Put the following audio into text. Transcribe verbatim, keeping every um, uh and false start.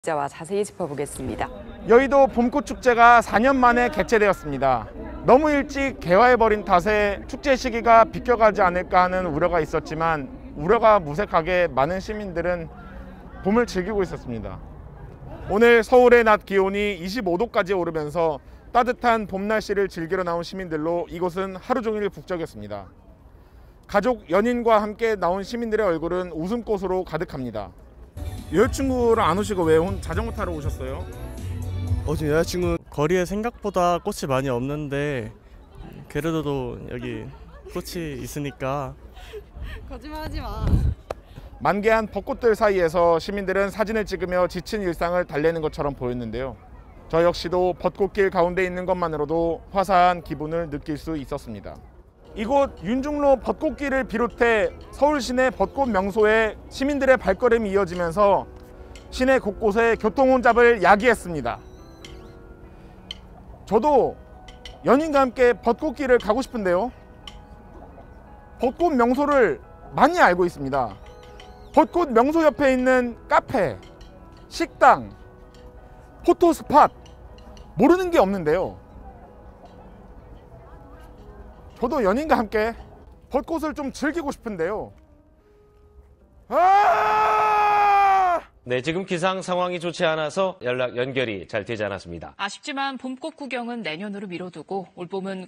자와 자세히 짚어보겠습니다. 여의도 봄꽃축제가 사 년 만에 개최되었습니다. 너무 일찍 개화해버린 탓에 축제 시기가 비껴가지 않을까 하는 우려가 있었지만 우려가 무색하게 많은 시민들은 봄을 즐기고 있었습니다. 오늘 서울의 낮 기온이 이십오 도까지 오르면서 따뜻한 봄 날씨를 즐기러 나온 시민들로 이곳은 하루 종일 북적였습니다. 가족, 연인과 함께 나온 시민들의 얼굴은 웃음꽃으로 가득합니다. 여자친구랑 안 오시고 왜 자전거 타러 오셨어요? 어제 여자친구 거리에 생각보다 꽃이 많이 없는데 그래도 여기 꽃이 있으니까. 거짓말하지 마. 만개한 벚꽃들 사이에서 시민들은 사진을 찍으며 지친 일상을 달래는 것처럼 보였는데요. 저 역시도 벚꽃길 가운데 있는 것만으로도 화사한 기분을 느낄 수 있었습니다. 이곳 윤중로 벚꽃길을 비롯해 서울 시내 벚꽃 명소에 시민들의 발걸음이 이어지면서 시내 곳곳에 교통 혼잡을 야기했습니다. 저도 연인과 함께 벚꽃길을 가고 싶은데요. 벚꽃 명소를 많이 알고 있습니다. 벚꽃 명소 옆에 있는 카페, 식당, 포토 스팟 모르는 게 없는데요. 저도 연인과 함께 벚꽃을 좀 즐기고 싶은데요. 아! 네, 지금 기상 상황이 좋지 않아서 연락 연결이 잘 되지 않았습니다. 아쉽지만 봄꽃 구경은 내년으로 미뤄두고 올봄은